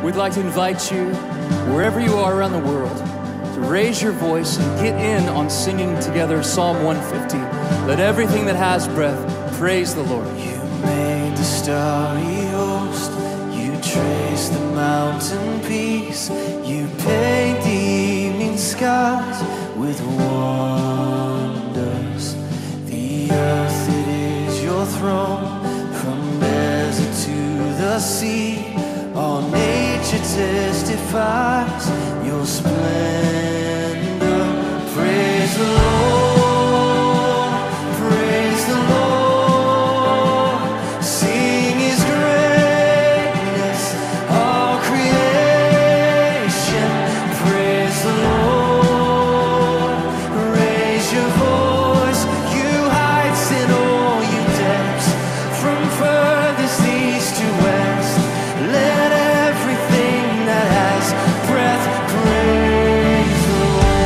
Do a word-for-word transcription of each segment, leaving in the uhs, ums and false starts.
we'd like to invite you, wherever you are around the world, to raise your voice and get in on singing together Psalm one fifty. Let everything that has breath praise the Lord. You made the starry host, you traced the mountain peaks, you paint the evening skies with wonders. The earth, it is your throne, from desert to the sea. All nature testifies your splendor. Praise the Lord, praise the Lord. Sing His greatness, all creation. Praise the Lord, raise your voice, you heights and all you depths, from furthest east to west. Let everything that has breath praise the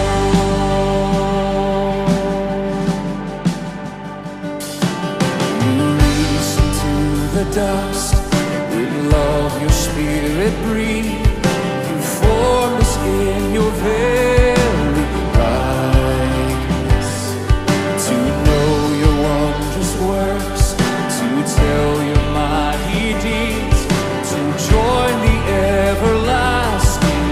Lord. You listen to the dust, with love your spirit breathe. You formed us in your very likeness, to know your wondrous works, to tell your mighty deeds, to join the everlasting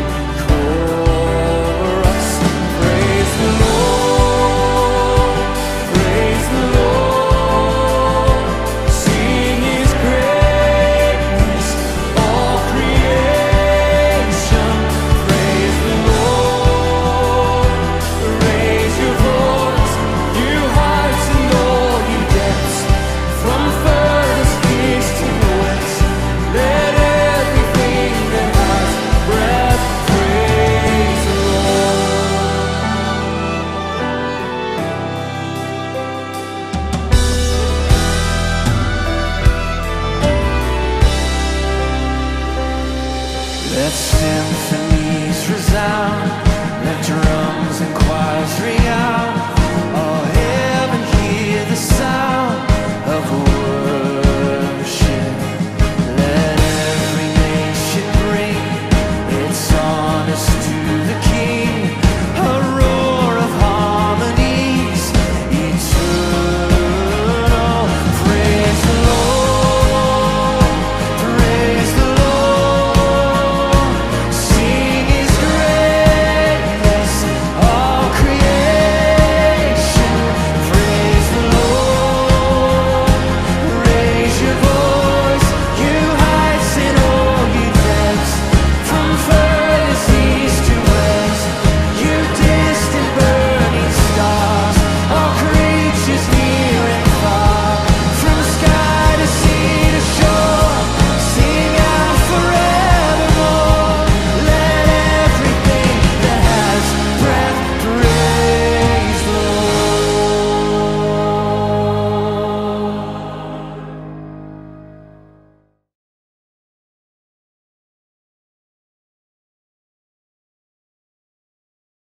chorus. Praise the Lord, praise the Lord. Sing His greatness, all creation. Praise the Lord, raise your voice, you heights and all you depths, from furthest east to west. Let everything that has breath praise the Lord. Let symphonies